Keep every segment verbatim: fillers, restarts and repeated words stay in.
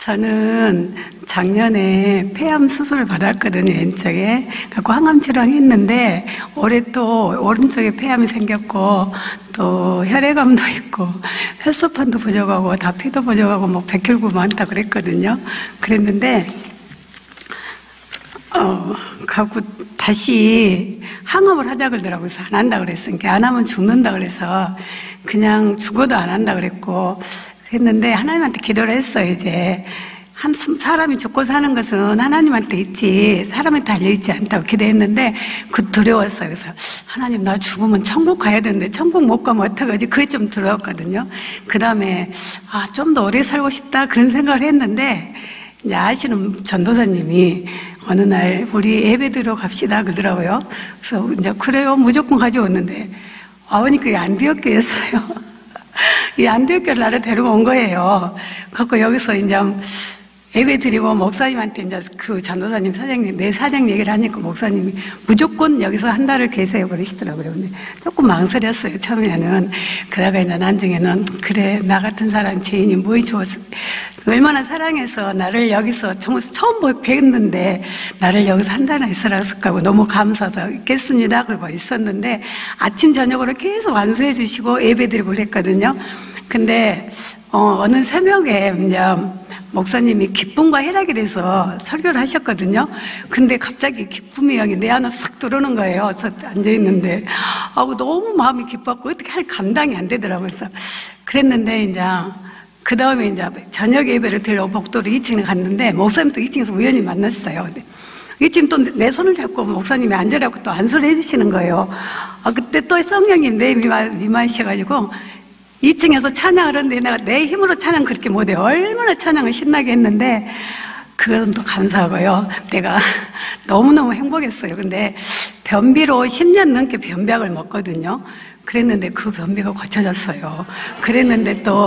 저는 작년에 폐암 수술을 받았거든요, 왼쪽에. 갖고 항암 치료했는데 올해 또 오른쪽에 폐암이 생겼고 또 혈액암도 있고 혈소판도 부족하고 다 피도 부족하고 뭐 백혈구 많다 그랬거든요. 그랬는데 어, 갖고 다시 항암을 하자 그러더라고요. 그래서 안 한다 그랬으니까 안 하면 죽는다 그래서 그냥 죽어도 안 한다 그랬고 했는데 하나님한테 기도를 했어요. 이제 한 사람이 죽고 사는 것은 하나님한테 있지 사람한테 달려있지 않다고 기도했는데 그 두려웠어요. 그래서 하나님 나 죽으면 천국 가야 되는데 천국 못 가면 어떡하지? 그게 좀 두려웠거든요. 그 다음에 아, 좀 더 오래 살고 싶다 그런 생각을 했는데 이제 아시는 전도사님이 어느 날 우리 예배 드리러 갑시다 그러더라고요. 그래서 이제 그래요 무조건 가져왔는데 와보니까 이게 안디옥교였어요. 이 안디옥교를 나를 데려온 거예요. 그래서 여기서 이제 예배 드리고 목사님한테 이제 그 전도사님 사장님, 내 사장 얘기를 하니까 목사님이 무조건 여기서 한 달을 계세요 그러시더라고요. 근데 조금 망설였어요, 처음에는. 그러다가 이제 나중에는 그래, 나 같은 사람 죄인이 뭐이 좋았어. 얼마나 사랑해서 나를 여기서 처음 뵙는데 나를 여기서 한 달이나 있으라고 너무 감사해서 있겠습니다. 그러고 있었는데 아침, 저녁으로 계속 안수해 주시고 예배 드리고 그랬거든요. 근데 어, 어느 새벽에 이제 목사님이 기쁨과 희락에 대해서 설교를 하셨거든요. 근데 갑자기 기쁨이 여기 내 안으로 싹 들어오는 거예요. 저 앉아있는데. 하고 너무 마음이 기뻤고 어떻게 할 감당이 안 되더라고요. 그래서 그랬는데 이제 그 다음에 이제 저녁 예배를 드리러 복도로 이 층에 갔는데 목사님 또 이 층에서 우연히 만났어요. 이 층 또 내 손을 잡고 목사님이 앉으라고 또 안수를 해주시는 거예요. 아, 그때 또 성령님 내 위마이셔가지고 이 층에서 찬양을 하는데 내가 내 힘으로 찬양 그렇게 못해. 얼마나 찬양을 신나게 했는데 그건 또 감사하고요. 내가 너무너무 행복했어요. 근데 변비로 십 년 넘게 변비약을 먹거든요. 그랬는데 그 변비가 고쳐졌어요. 그랬는데 또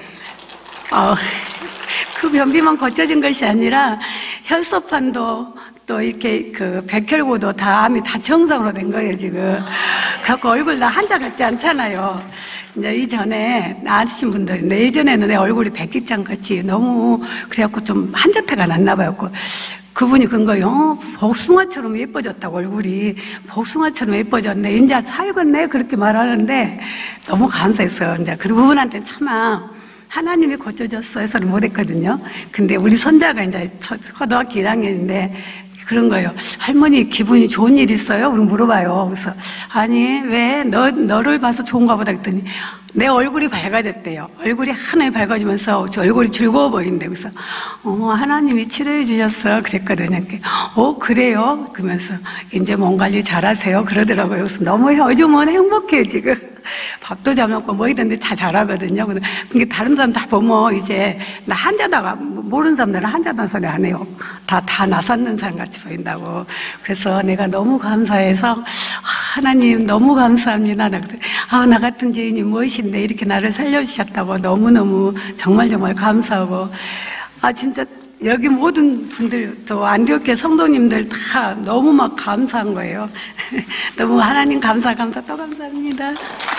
어, 그 변비만 고쳐진 것이 아니라 혈소판도 또 이렇게 그 백혈구도 다 암이 다 정상으로 된 거예요, 지금. 그래갖고 얼굴 다 한자 같지 않잖아요. 이제 이전에 나으신 분들이, 내 예전에는 내 얼굴이 백지장 같이 너무, 그래갖고 좀 한자태가 났나 봐요. 그분이 그런 거예요. 어, 복숭아처럼 예뻐졌다고, 얼굴이. 복숭아처럼 예뻐졌네. 이제 살겠네. 그렇게 말하는데 너무 감사했어요. 이제 그 부분한테는 차마 하나님이 고쳐줬어 해서는 못했거든요. 근데 우리 손자가 이제 초등학교 일 학년인데 그런 거예요. 할머니 기분이 좋은 일 있어요? 그럼 물어봐요. 그래서 아니 왜 너, 너를 봐서 좋은가 보다 했더니 내 얼굴이 밝아졌대요. 얼굴이 하나에 밝아지면서 저 얼굴이 즐거워 보이는데 그래서 어, 하나님이 치료해 주셨어 그랬거든요. 어 그래요? 그러면서 이제 몸 관리 잘하세요 그러더라고요. 그래서 너무 요즘은 행복해요 지금. 밥도 잘 먹고 뭐 이런데 다 잘하거든요. 근데 다른 사람 다 보면 이제 나 한자다가 모르는 사람들은 한자다는 소리 안 해요. 다, 다 나섰는 사람 같이 보인다고. 그래서 내가 너무 감사해서 하나님 너무 감사합니다. 아, 나 같은 죄인이 무엇인데 이렇게 나를 살려주셨다고 너무너무 정말 정말 감사하고 아 진짜 여기 모든 분들 또 안디옥교회 성도님들 다 너무 막 감사한 거예요. 너무 하나님 감사 감사 또 감사합니다.